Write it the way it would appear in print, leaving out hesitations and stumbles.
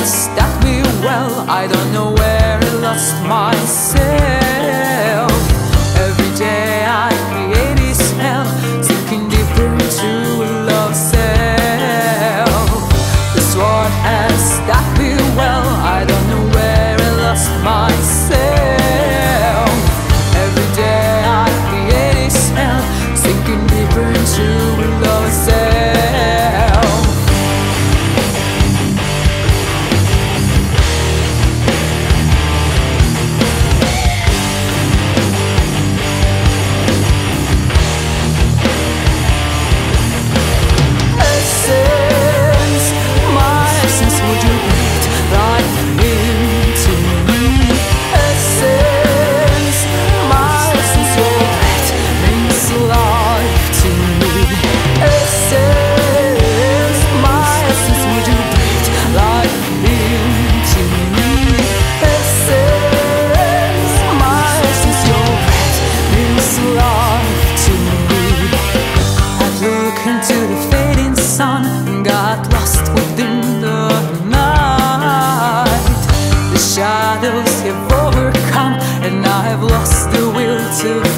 stuck me well. I don't know where I lost myself. Every day I create this hell, sinking deeper into love's self. This what has stuck me well. I don't know where I lost myself. Every day I create this hell, sinking deeper into love's self. Into the fading sun, got lost within the night. The shadows have overcome, and I have lost the will to